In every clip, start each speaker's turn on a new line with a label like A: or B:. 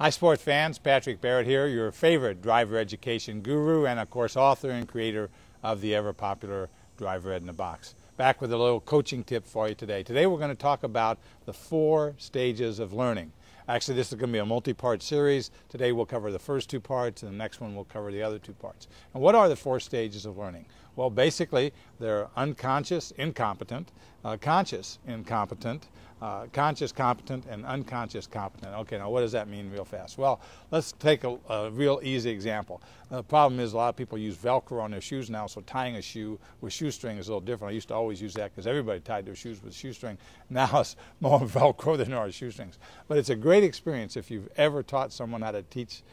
A: Hi sports fans, Patrick Barrett here, your favorite driver education guru and of course author and creator of the ever popular Driver Ed in a Box. Back with a little coaching tip for you today. Today we're going to talk about the 4 stages of learning. Actually, this is going to be a multi-part series. Today we'll cover the first 2 parts and the next one we'll cover the other 2 parts. And what are the 4 stages of learning? Well, basically they're unconscious, incompetent, conscious, incompetent, conscious, competent, and unconscious, competent. Okay, now what does that mean real fast? Well, let's take a real easy example. The problem is a lot of people use Velcro on their shoes now, so tying a shoe with shoestring is a little different. I used to always use that because everybody tied their shoes with shoestring. Now it's more Velcro than there are shoestrings. But it's a great experience if you've ever taught someone how to teach,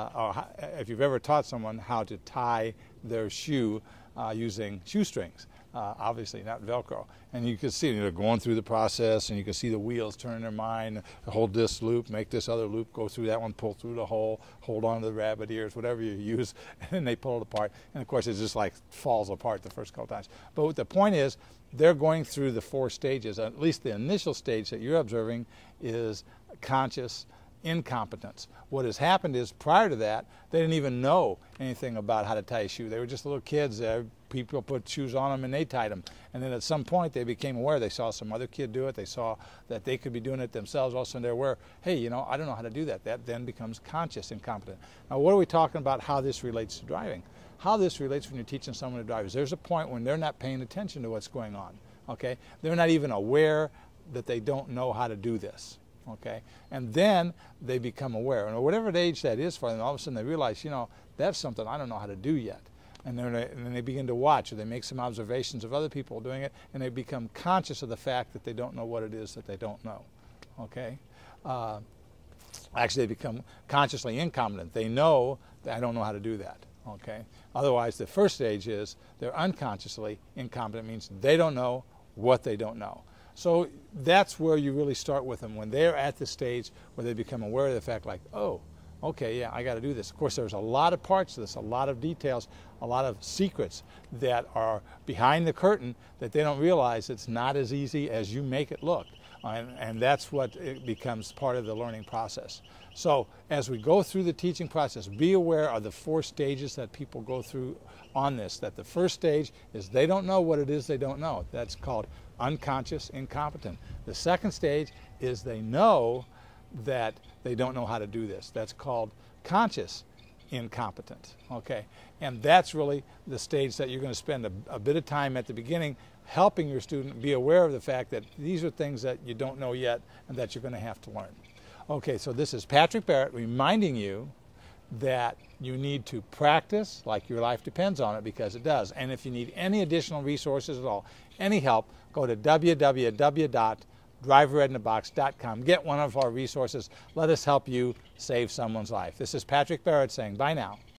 A: if you've ever taught someone how to tie their shoe using shoestrings. Obviously not Velcro. And you can see they're going through the process, and you can see the wheels turn in their mind, hold this loop, make this other loop, go through that one, pull through the hole, hold on to the rabbit ears, whatever you use, and then they pull it apart. And of course it just like falls apart the first couple times. But the point is, they're going through the 4 stages. At least the initial stage that you're observing is conscious incompetence. What has happened is, prior to that, they didn't even know anything about how to tie a shoe. They were just little kids. People put shoes on them and they tied them. And then at some point they became aware. They saw some other kid do it. They saw that they could be doing it themselves. All of a sudden they're aware, hey, you know, I don't know how to do that. That then becomes conscious incompetent. Now, what are we talking about how this relates to driving? How this relates when you're teaching someone to drive is there's a point when they're not paying attention to what's going on. Okay? They're not even aware that they don't know how to do this. Okay, and then they become aware, and whatever age that is for them, all of a sudden they realize, you know, that's something I don't know how to do yet. And then they begin to watch, or they make some observations of other people doing it, and they become conscious of the fact that they don't know what it is that they don't know. Okay, actually they become consciously incompetent. They know that I don't know how to do that. Okay, otherwise the first stage is they're unconsciously incompetent. It means they don't know what they don't know. So that's where you really start with them, when they're at the stage where they become aware of the fact, like, oh, okay, yeah, I got to do this. Of course, there's a lot of parts to this, a lot of details, a lot of secrets that are behind the curtain that they don't realize it's not as easy as you make it look. And that's what it becomes part of the learning process. So as we go through the teaching process, be aware of the 4 stages that people go through on this. That the first stage is they don't know what it is they don't know. That's called unconscious incompetent. The second stage is they know that they don't know how to do this. That's called conscious incompetent. Okay, and that's really the stage that you're going to spend a bit of time at the beginning helping your student be aware of the fact that these are things that you don't know yet and that you're going to have to learn. Okay, so this is Patrick Barrett reminding you that you need to practice like your life depends on it, because it does. And if you need any additional resources at all, any help, go to www.driveredinabox.com. Get one of our resources. Let us help you save someone's life. This is Patrick Barrett saying bye now.